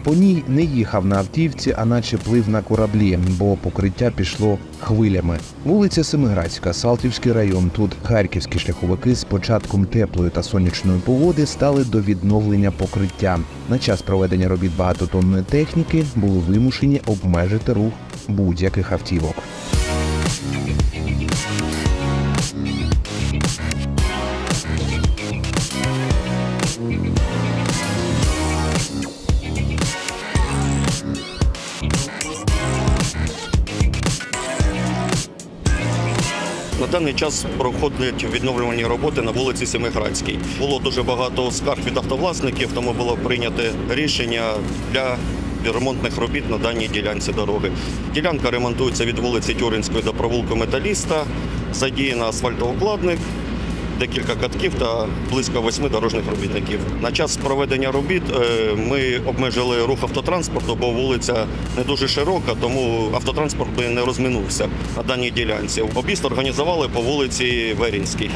По ній не їхав на автівці, а наче плив на кораблі, бо покриття пішло хвилями. Вулиця Семиградська, Салтівський район. Тут харківські шляховики з початком теплої та сонячної погоди стали до відновлення покриття. На час проведення робіт багатотонної техніки були вимушені обмежити рух будь-яких автівок. На даний час проходять відновлювальні роботи на вулиці Семиградській. Було дуже багато скарг від автовласників, тому було прийнято рішення для ремонтних робіт на даній ділянці дороги. Ділянка ремонтується від вулиці Тюринської до провулку Металіста, задіяно асфальтоукладник, декілька катків та близько 8 дорожніх робітників. На час проведення робіт ми обмежили рух автотранспорту, бо вулиця не дуже широка, тому автотранспорт би не розминувся на даній ділянці. Об'їзд організували по вулиці Верінській.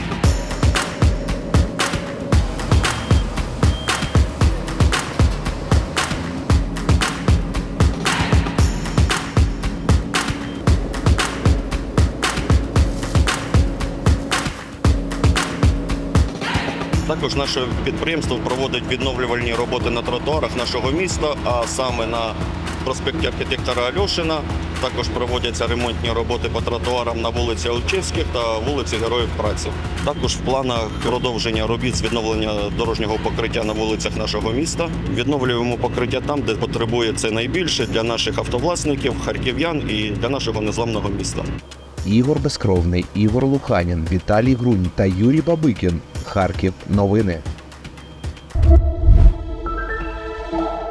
Також наше підприємство проводить відновлювальні роботи на тротуарах нашого міста, а саме на проспекті архітектора Альошина. Також проводяться ремонтні роботи по тротуарам на вулиці Олчевських та вулиці Героїв Праці. Також в планах продовження робіт з відновлення дорожнього покриття на вулицях нашого міста. Відновлюємо покриття там, де потребує це найбільше для наших автовласників, харків'ян і для нашого незламного міста. Ігор Безкровний, Ігор Луханін, Віталій Грунь та Юрій Бабикін. Харків. Новини.